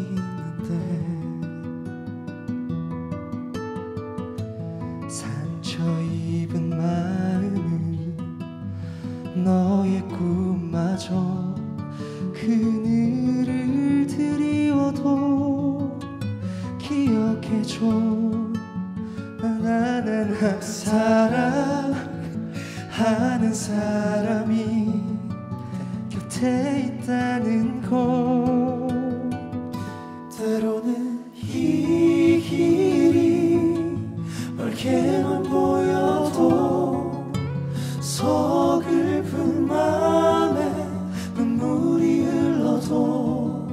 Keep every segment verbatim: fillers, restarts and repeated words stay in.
있는데 상처 입은 마음은 너의 꿈마저 그늘을 드리워도 기억해줘. 나는 사랑하는 사람이 곁에 있다는 것. 때로는 이 길이 멀게만 보여도 서글픈 맘에 눈물이 흘러도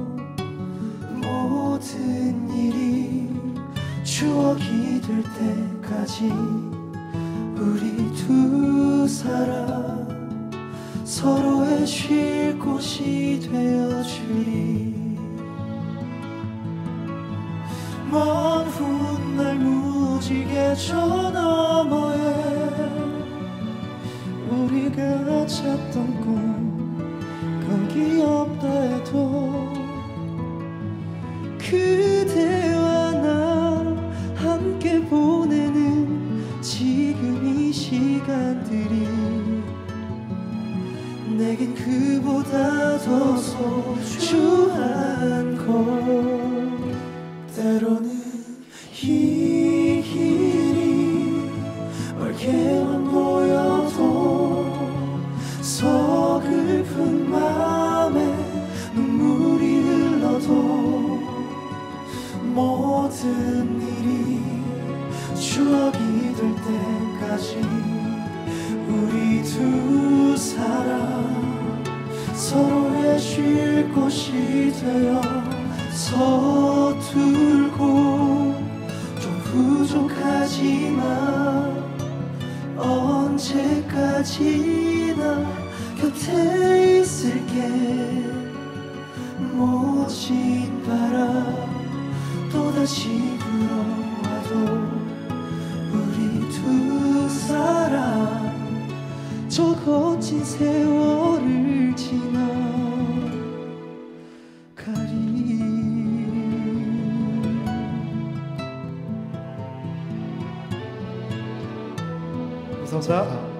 모든 일이 추억이 될 때까지 우리 두 사람 서로의 쉴 곳이 되어주리. 먼 훗날 무지개 저 너머에 우리가 찾던 꿈 거기 없다 해도 그대와 나 함께 보내는 지금 이 시간들이 내겐 그보다 더 소중한 것. 때로는 이 길이 멀게만 보여도 서글픈 맘에 눈물이 흘러도 모든 일이 추억이 될 때까지 우리 두 사람 서로의 쉴 곳이 되어 서툴고 좀 부족하지만 언제까지나 곁에 있을게. 모진 바람 또다시 불어와도 우리 두 사람 저 거친 세월을 지나가리. 감사합니다.